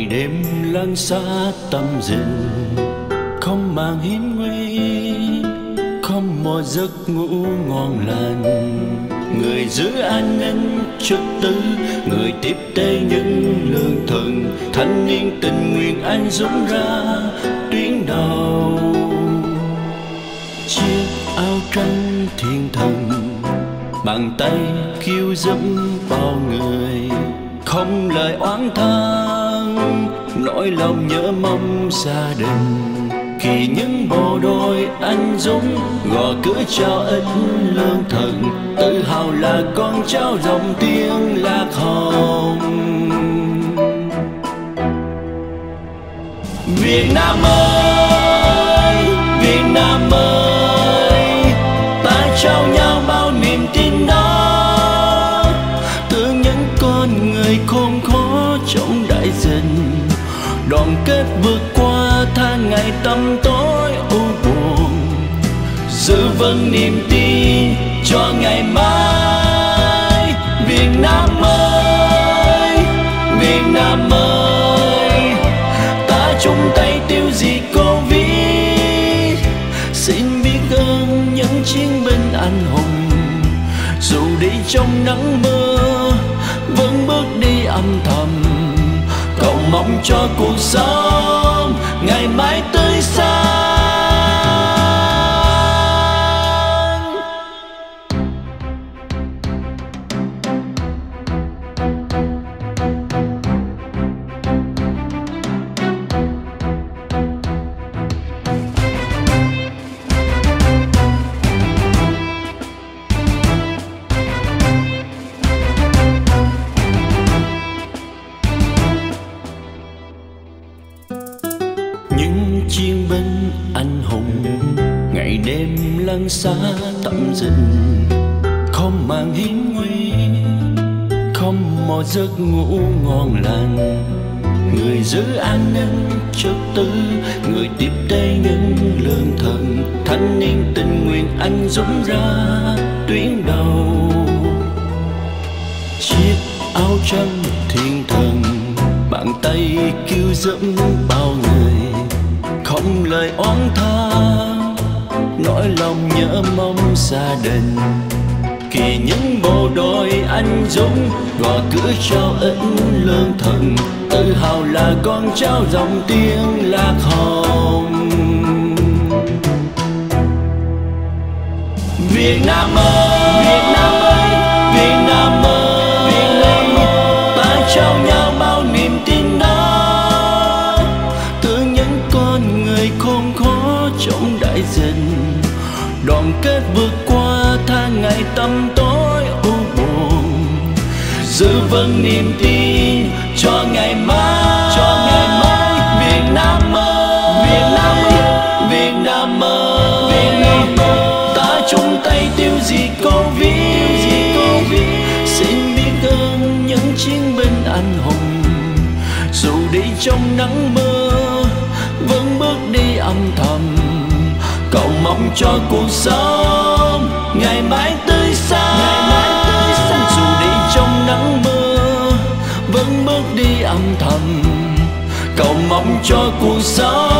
ngày đêm lăn xa tâm rình, không màng hiểm nguy, không một giấc ngủ ngon lành. Người giữ an ninh trật tự, người tiếp tế những lương thần, thanh niên tình nguyện anh dũng ra tuyến đầu. Chiếc áo trắng thiên thần, bàn tay cứu giúp bao người, không lời oán than, nỗi lòng nhớ mong gia đình. Khi những bộ đội anh dũng gõ cửa chào ít lương thần, tự hào là con cháu dòng tiếng Lạc Hồng. Việt Nam ơi, Việt Nam ơi, ta trao nhau bao niềm tin đó, từ những con người khốn khó trong đại dịch, đoàn kết vượt qua tháng ngày tăm tối u buồn, giữ vững niềm tin cho ngày mai. Việt Nam ơi, Việt Nam ơi, ta chung tay tiêu diệt Covid. Xin biết ơn những chiến binh anh hùng, dù đi trong nắng mưa vẫn bước đi âm thầm, cầu mong cho cuộc sống ngày mai tươi sáng. Những chiến binh anh hùng ngày đêm lăn xa tâm rình, không màng hiểm nguy, không một giấc ngủ ngon lành. Người giữ an ninh trật tự, người tiếp tế những lương thần, thanh niên tình nguyện anh dũng ra tuyến đầu. Chiếc áo trắng thiên thần, bàn tay cứu giúp bao người, không lời oán than, nỗi lòng nhớ mong gia đình. Khi những bộ đội anh dũng gõ cửa trao ít lương thần, tự hào là con cháu dòng tiếng Lạc Hồng. Việt Nam ơi, Việt Nam ơi, Việt Nam ơi, ta trao nhau bao niềm tin đó, từ những con người khốn khó trong đại dịch, đoàn kết vượt qua tháng ngày tăm tối u buồn, giữ vững niềm tin cho ngày mai, cho ngày mai. Việt Nam ơi, Việt Nam ơi, Việt Nam ơi, Việt Nam ơi, ta chung tay tiêu diệt Covid. Xin biết ơn những chiến binh anh hùng, dù đi trong nắng mưa vẫn bước đi âm thầm, cầu mong cho cuộc sống ngày mai tươi sáng. Dù đi trong nắng mưa vẫn bước đi âm thầm, cầu mong cho cuộc sống